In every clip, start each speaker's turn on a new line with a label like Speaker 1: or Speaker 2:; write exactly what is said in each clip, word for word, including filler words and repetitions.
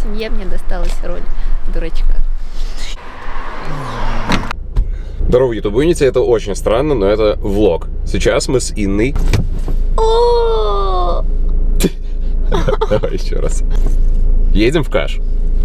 Speaker 1: семье мне досталась роль дурачка.
Speaker 2: Здорово, YouTube, видите, это очень странно, но это влог. Сейчас мы с Инной. Давай еще раз. Едем в Каш.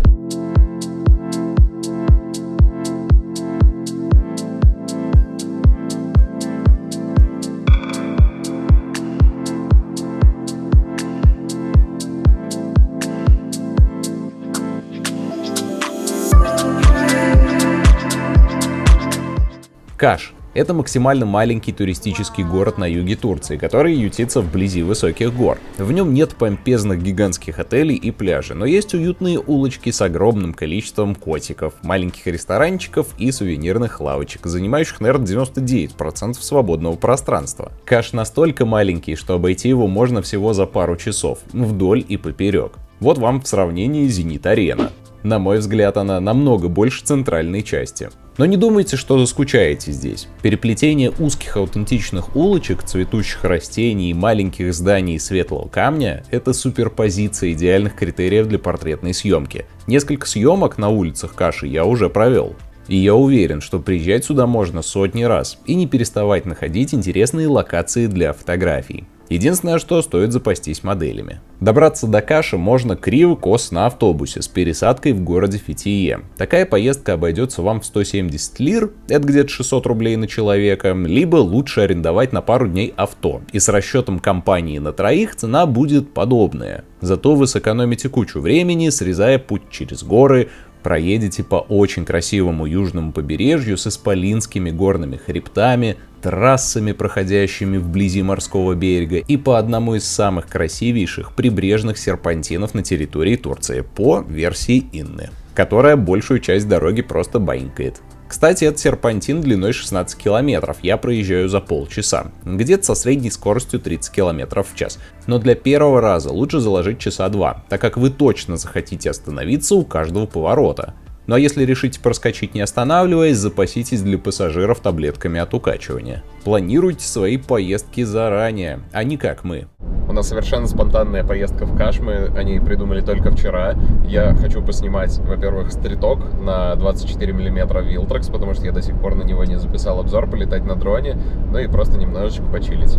Speaker 3: Каш – это максимально маленький туристический город на юге Турции, который ютится вблизи высоких гор. В нем нет помпезных гигантских отелей и пляжей, но есть уютные улочки с огромным количеством котиков, маленьких ресторанчиков и сувенирных лавочек, занимающих, наверное, девяносто девять процентов свободного пространства. Каш настолько маленький, что обойти его можно всего за пару часов, вдоль и поперек. Вот вам в сравнении Зенит-Арена. На мой взгляд, она намного больше центральной части. Но не думайте, что заскучаете здесь. Переплетение узких аутентичных улочек, цветущих растений и маленьких зданий из светлого камня – это суперпозиция идеальных критериев для портретной съемки. Несколько съемок на улицах Каши я уже провел. И я уверен, что приезжать сюда можно сотни раз и не переставать находить интересные локации для фотографий. Единственное, что стоит запастись моделями. Добраться до Каши можно криво-косо на автобусе с пересадкой в городе Фетие. Такая поездка обойдется вам в сто семьдесят лир, это где-то шестьсот рублей на человека, либо лучше арендовать на пару дней авто. И с расчетом компании на троих цена будет подобная. Зато вы сэкономите кучу времени, срезая путь через горы, проедете по очень красивому южному побережью с исполинскими горными хребтами, трассами, проходящими вблизи морского берега, и по одному из самых красивейших прибрежных серпантинов на территории Турции, по версии Инны, которая большую часть дороги просто баинькает. Кстати, этот серпантин длиной шестнадцать километров, я проезжаю за полчаса, где-то со средней скоростью тридцать километров в час. Но для первого раза лучше заложить часа два, так как вы точно захотите остановиться у каждого поворота. Ну а если решите проскочить не останавливаясь, запаситесь для пассажиров таблетками от укачивания. Планируйте свои поездки заранее, а не как мы.
Speaker 2: У нас совершенно спонтанная поездка в Каш, мы о ней придумали только вчера. Я хочу поснимать, во-первых, стриток на двадцать четыре миллиметра Viltrox, потому что я до сих пор на него не записал обзор, полетать на дроне, ну и просто немножечко почилить.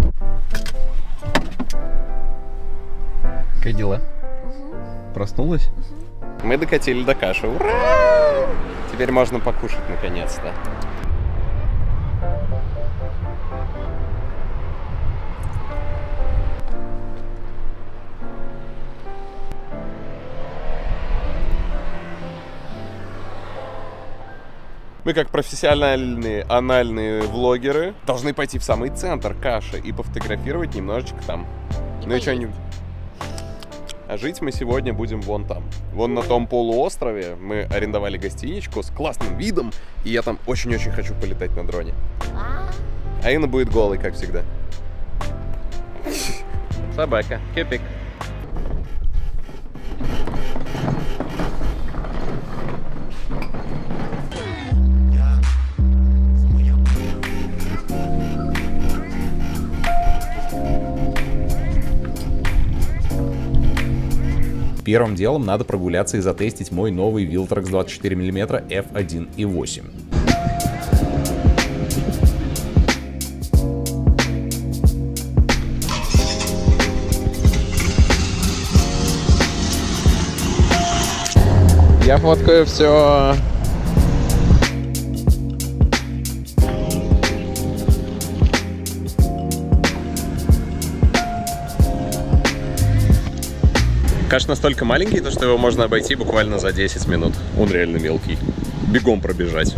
Speaker 2: Как дела? Угу. Проснулась? Угу. Мы докатили до Каши. Ура! Теперь можно покушать наконец-то. Мы, как профессиональные анальные влогеры, должны пойти в самый центр Каши и пофотографировать немножечко там. Ну и что-нибудь. А жить мы сегодня будем вон там. Вон на том полуострове мы арендовали гостиничку с классным видом, и я там очень-очень хочу полетать на дроне. А Инна будет голой, как всегда. Собака, кепик.
Speaker 3: Первым делом надо прогуляться и затестить мой новый Viltrox двадцать четыре миллиметра эф один и восемь.
Speaker 2: Я фоткаю все. Каш настолько маленький, то что его можно обойти буквально за десять минут. Он реально мелкий. Бегом пробежать.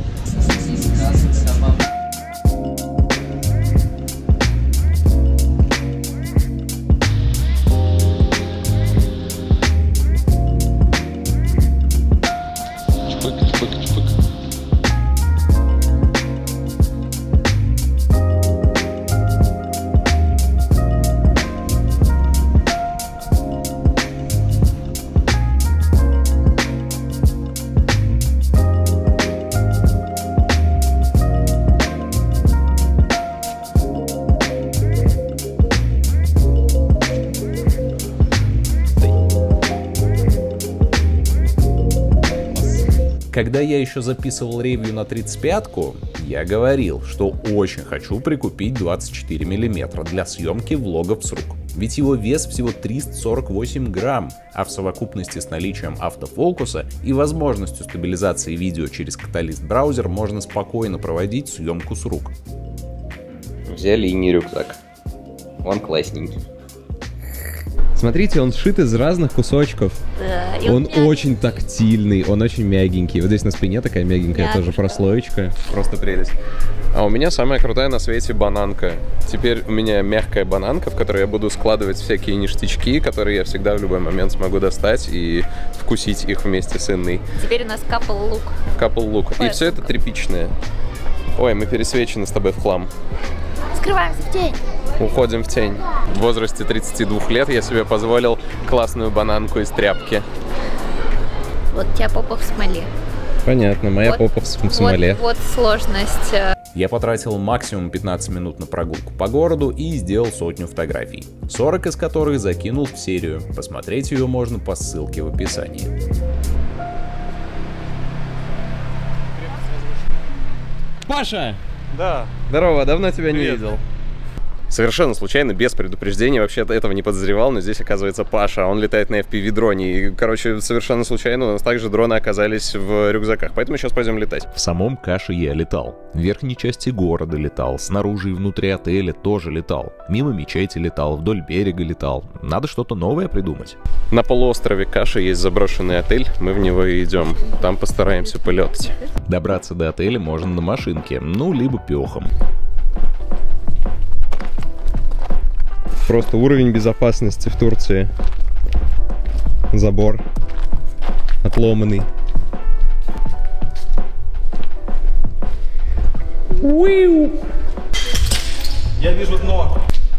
Speaker 3: Когда я еще записывал ревью на тридцать пятку, я говорил, что очень хочу прикупить двадцать четыре миллиметра для съемки влогов с рук. Ведь его вес всего триста сорок восемь грамм, а в совокупности с наличием автофокуса и возможностью стабилизации видео через каталист браузер можно спокойно проводить съемку с рук.
Speaker 4: Взяли и не рюкзак. Он классненький.
Speaker 5: Смотрите, он сшит из разных кусочков.
Speaker 1: Да, и
Speaker 5: Он
Speaker 1: мягкий.
Speaker 5: очень тактильный, он очень мягенький. Вот здесь на спине такая мягенькая
Speaker 1: Мягкий.
Speaker 5: тоже прослоечка.
Speaker 2: Просто прелесть. А у меня самая крутая на свете бананка. Теперь у меня мягкая бананка, в которой я буду складывать всякие ништячки, которые я всегда в любой момент смогу достать и вкусить их вместе с Инной.
Speaker 1: Теперь у нас капал лук.
Speaker 2: Капл лук. И
Speaker 1: Какая
Speaker 2: все это
Speaker 1: штука?
Speaker 2: тряпичное. Ой, мы пересвечены с тобой в хлам.
Speaker 1: Скрываемся в тень.
Speaker 2: Уходим в тень. В возрасте тридцати двух лет я себе позволил классную бананку из тряпки.
Speaker 1: Вот у тебя попа в смоле.
Speaker 5: Понятно, моя
Speaker 1: Вот-
Speaker 5: попа в см- в смоле.
Speaker 1: Вот, вот сложность. э,
Speaker 3: Я потратил максимум пятнадцать минут на прогулку по городу и сделал сотню фотографий, сорок из которых закинул в серию. Посмотреть ее можно по ссылке в описании.
Speaker 5: Паша!
Speaker 2: Да.
Speaker 5: Здорово, давно тебя не
Speaker 2: Привет.
Speaker 5: видел.
Speaker 2: Совершенно случайно, без предупреждения, вообще этого не подозревал, но здесь оказывается Паша, он летает на эф пи ви-дроне, и, короче, совершенно случайно у нас также дроны оказались в рюкзаках, поэтому сейчас пойдем летать.
Speaker 3: В самом Каше я летал. В верхней части города летал, снаружи и внутри отеля тоже летал. Мимо мечети летал, вдоль берега летал. Надо что-то новое придумать.
Speaker 2: На полуострове Каши есть заброшенный отель, мы в него и идем, там постараемся полетать.
Speaker 3: Добраться до отеля можно на машинке, ну, либо пехом.
Speaker 5: Просто уровень безопасности в Турции. Забор. Отломанный.
Speaker 6: Я вижу дно.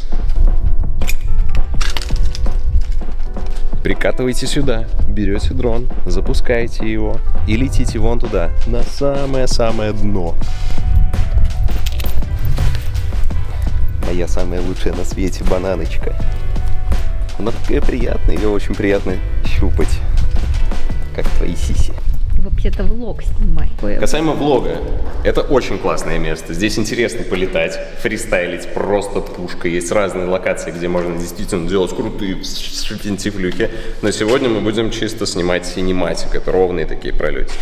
Speaker 2: Прикатывайте сюда, берете дрон, запускаете его и летите вон туда, на самое-самое дно. Моя самая лучшая на свете бананочка. Она такая приятная, ее очень приятно щупать, как твои сиси.
Speaker 1: Вообще-то влог снимай.
Speaker 2: Касаемо влога, это очень классное место. Здесь интересно полетать, фристайлить просто пушка. Есть разные локации, где можно действительно делать крутые шпинтифлюхи. Но сегодня мы будем чисто снимать синематик. Это ровные такие пролетики.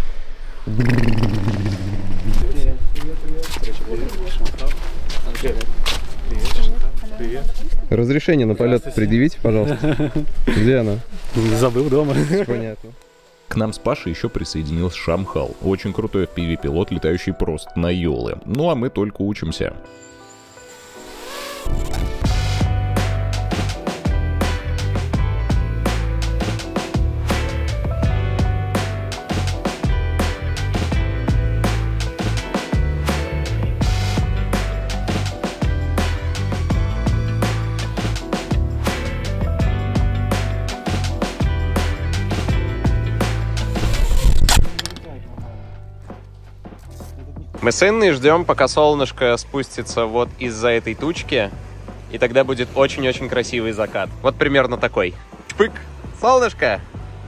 Speaker 5: Разрешение на полет предъявите, пожалуйста. Где оно?
Speaker 6: Забыл дома.
Speaker 5: Понятно.
Speaker 3: К нам с Пашей еще присоединился Шамхал. Очень крутой эф пи ви-пилот, летающий просто на ёлы. Ну а мы только учимся.
Speaker 2: Мы с Инной ждем, пока солнышко спустится вот из-за этой тучки, и тогда будет очень-очень красивый закат. Вот примерно такой. Чпык! Солнышко!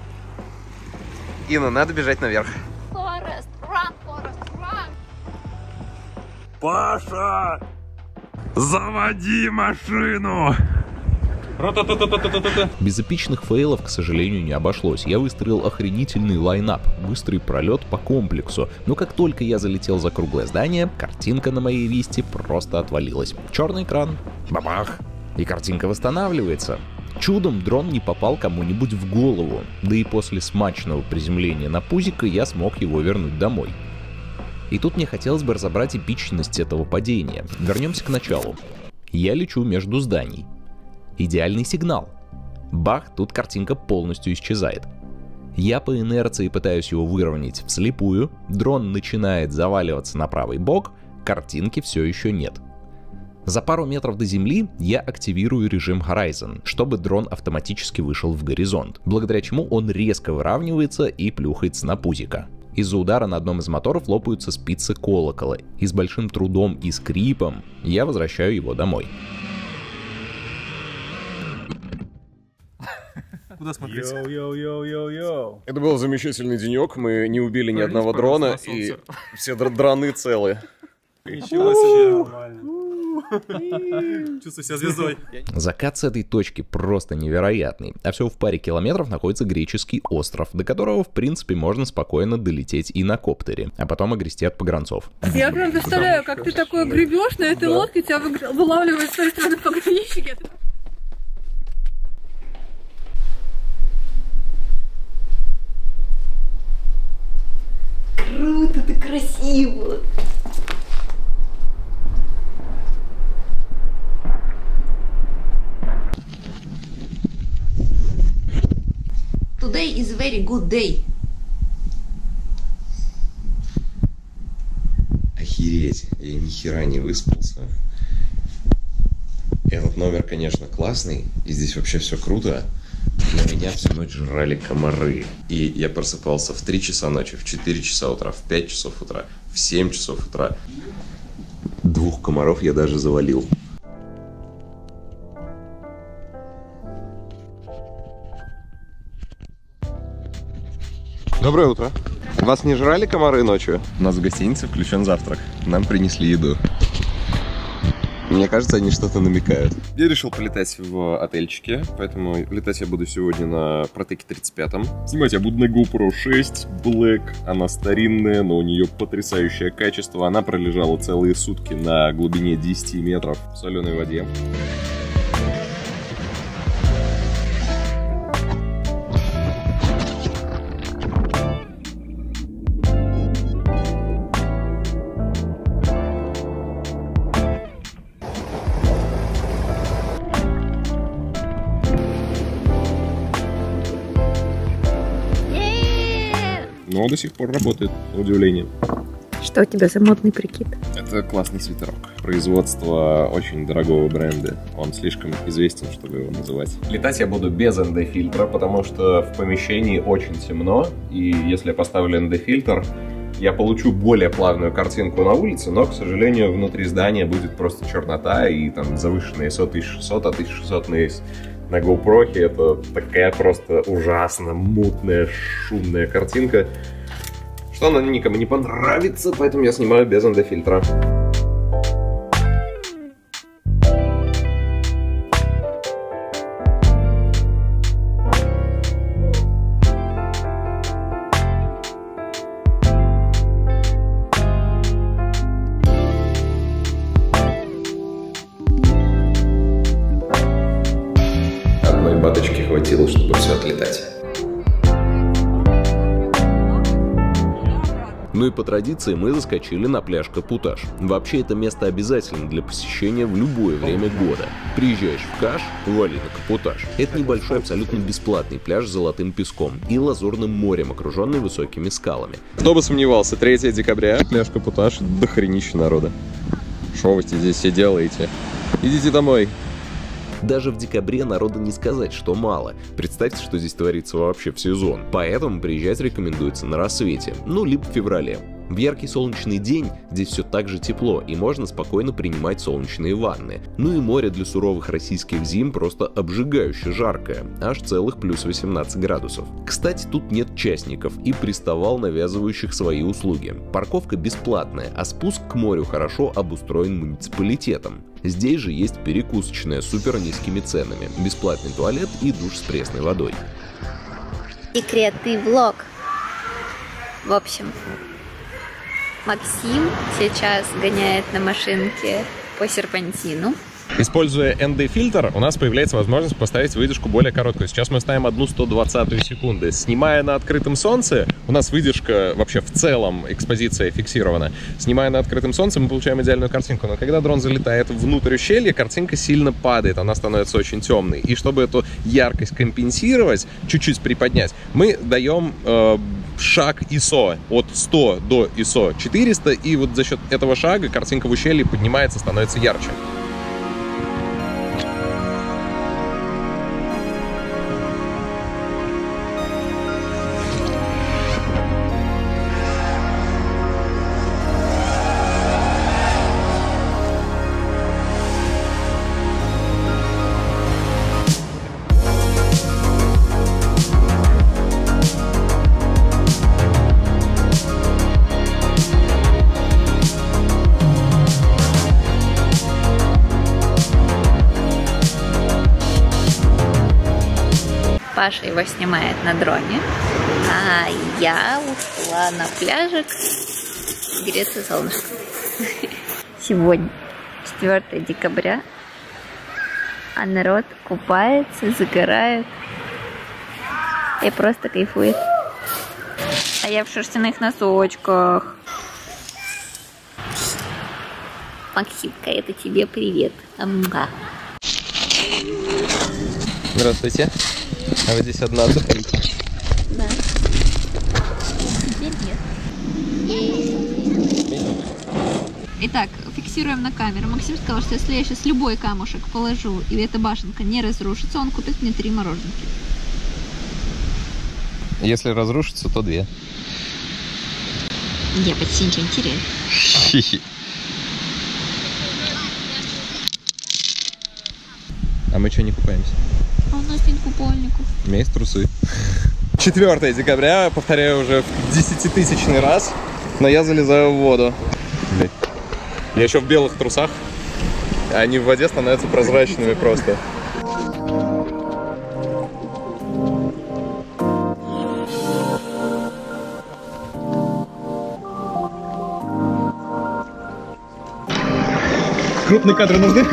Speaker 2: Инна, надо бежать наверх.
Speaker 1: Forest, run, Forest, run.
Speaker 2: Паша! Заводи машину!
Speaker 3: Без эпичных фейлов, к сожалению, не обошлось. Я выстроил охренительный лайнап, быстрый пролет по комплексу. Но как только я залетел за круглое здание, картинка на моей висте просто отвалилась. Черный экран, бабах, и картинка восстанавливается. Чудом дрон не попал кому-нибудь в голову, да и после смачного приземления на пузико я смог его вернуть домой. И тут мне хотелось бы разобрать эпичность этого падения. Вернемся к началу. Я лечу между зданий. Идеальный сигнал. Бах, тут картинка полностью исчезает. Я по инерции пытаюсь его выровнять вслепую, дрон начинает заваливаться на правый бок, картинки все еще нет. За пару метров до земли я активирую режим Horizon, чтобы дрон автоматически вышел в горизонт, благодаря чему он резко выравнивается и плюхается на пузико. Из-за удара на одном из моторов лопаются спицы колокола, и с большим трудом и скрипом я возвращаю его домой.
Speaker 6: Куда смотреть? Йоу-йоу-йоу-йоу-йоу.
Speaker 2: Это был замечательный денек. Мы не убили ни
Speaker 6: Проверить,
Speaker 2: одного
Speaker 6: пожалуйста,
Speaker 2: дрона,
Speaker 6: на
Speaker 2: и
Speaker 6: солнце.
Speaker 2: все др- драны целы.
Speaker 6: Ничего себе, нормально. Чувствую себя звездой.
Speaker 3: Закат с этой точки просто невероятный. А всего в паре километров находится греческий остров, до которого, в принципе, можно спокойно долететь и на коптере, а потом огрести от погранцов.
Speaker 7: Я прям представляю, как ты такое гребешь на этой лодке, тебя вы- вылавливают с той стороны пограничники.
Speaker 1: Круто, ты красиво. Today is very good day.
Speaker 2: Охереть, я ни хера не выспался. Этот номер, конечно, классный, и здесь вообще все круто, но меня всю ночь жрали комары. И я просыпался в три часа ночи, в четыре часа утра, в пять часов утра, в семь часов утра. Двух комаров я даже завалил. Доброе утро. Вас не жрали комары ночью? У нас в гостинице включен завтрак. Нам принесли еду. Мне кажется, они что-то намекают. Я решил полетать в отельчике, поэтому летать я буду сегодня на Протеке тридцать пятом. Снимать я буду на GoPro шесть Black. Она старинная, но у нее потрясающее качество. Она пролежала целые сутки на глубине десяти метров в соленой воде. Но до сих пор работает, на удивление.
Speaker 1: Что у тебя за модный прикид?
Speaker 2: Это классный свитерок. Производство очень дорогого бренда. Он слишком известен, чтобы его называть. Летать я буду без эн дэ-фильтра, потому что в помещении очень темно. И если я поставлю эн дэ-фильтр, я получу более плавную картинку на улице, но, к сожалению, внутри здания будет просто чернота и там завышенные ай эс о тысяча шестьсот, а тысяча шестьсот на На GoPro это такая просто ужасно мутная, шумная картинка, что она никому не понравится, поэтому я снимаю без эн дэ-фильтра. Баточки хватило, чтобы все отлетать. Ну и по традиции мы заскочили на пляж Капуташ. Вообще это место обязательно для посещения в любое время года. Приезжаешь в Каш, вали на Капуташ. Это небольшой, абсолютно бесплатный пляж с золотым песком и лазурным морем, окруженный высокими скалами. Кто бы сомневался, третьего декабря, пляж Капуташ, дохренища народа. Шо вы здесь все делаете? Идите домой. Даже в декабре народа не сказать, что мало. Представьте, что здесь творится вообще в сезон. Поэтому приезжать рекомендуется на рассвете, ну либо в феврале. В яркий солнечный день здесь все так же тепло, и можно спокойно принимать солнечные ванны. Ну и море для суровых российских зим просто обжигающе жаркое, аж целых плюс восемнадцать градусов. Кстати, тут нет частников и приставал, навязывающих свои услуги. Парковка бесплатная, а спуск к морю хорошо обустроен муниципалитетом. Здесь же есть перекусочная с супер низкими ценами, бесплатный туалет и душ с пресной водой.
Speaker 1: Секретный влог. В общем, Максим сейчас гоняет на машинке по серпантину.
Speaker 2: Используя эн дэ-фильтр, у нас появляется возможность поставить выдержку более короткую. Сейчас мы ставим одну сто двадцатую секунды. Снимая на открытом солнце, у нас выдержка вообще в целом, экспозиция фиксирована. Снимая на открытом солнце, мы получаем идеальную картинку. Но когда дрон залетает внутрь ущелья, картинка сильно падает, она становится очень темной. И чтобы эту яркость компенсировать, чуть-чуть приподнять, мы даем э, шаг ай эс о от ста до ай эс о четыреста, и вот за счет этого шага картинка в ущелье поднимается, становится ярче.
Speaker 1: Паша его снимает на дроне, а я ушла на пляжик греться солнышко. Сегодня четвёртое декабря, а народ купается, загорает и просто кайфует. А я в шерстяных носочках. Максимка, это тебе привет. Амба.
Speaker 4: Здравствуйте. А вы здесь одна отдыхаете?
Speaker 1: Да. Теперь нет. Итак, фиксируем на камеру. Максим сказал, что если я сейчас любой камушек положу, и эта башенка не разрушится, он купит мне три мороженки.
Speaker 4: Если разрушится, то две.
Speaker 1: Я почти ничего не теряю.
Speaker 4: А мы что, не купаемся?
Speaker 1: А у нас нет купальников.
Speaker 4: У меня есть трусы.
Speaker 2: четвёртое декабря, повторяю уже в десятитысячный раз, но я залезаю в воду. Блять. Я еще в белых трусах, а они в воде становятся прозрачными просто. Крупные кадры нужны?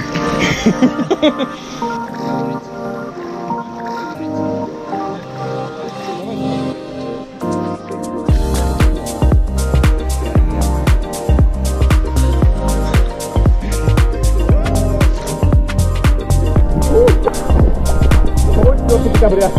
Speaker 2: Декабря.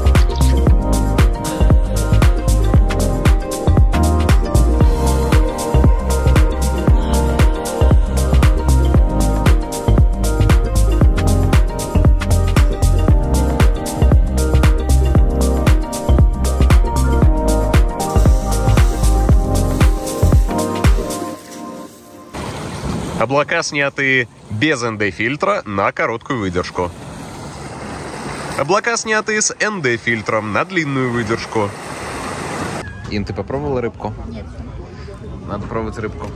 Speaker 8: Облака сняты без эн дэ-фильтра на короткую выдержку. Облака сняты с эн дэ-фильтром на длинную выдержку.
Speaker 4: Ин, ты попробовала рыбку?
Speaker 1: Нет.
Speaker 4: Надо пробовать рыбку.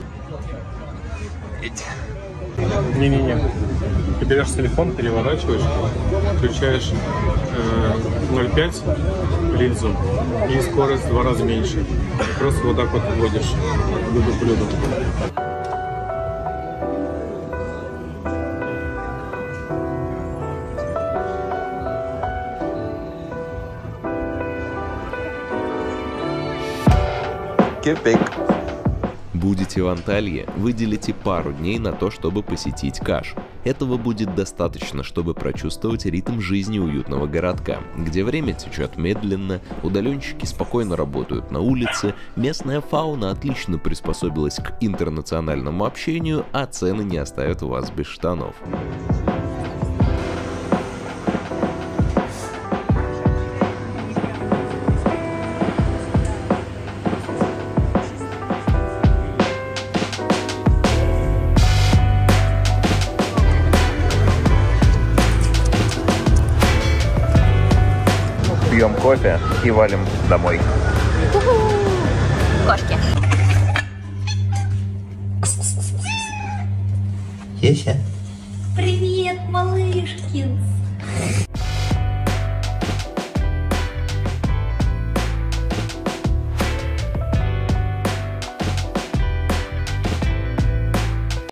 Speaker 6: Не-не-не. Ты берешь телефон, переворачиваешь, включаешь э, ноль целых пять линзу и скорость в два раза меньше. Просто вот так вот вводишь блюдо к блюду.
Speaker 8: Кипик.
Speaker 3: Будете в Анталье, выделите пару дней на то, чтобы посетить Каш. Этого будет достаточно, чтобы прочувствовать ритм жизни уютного городка, где время течет медленно, удаленщики спокойно работают на улице, местная фауна отлично приспособилась к интернациональному общению, а цены не оставят вас без штанов.
Speaker 8: Пьем кофе и валим домой.
Speaker 1: Кошки.
Speaker 4: Еся.
Speaker 1: Привет, малышкин.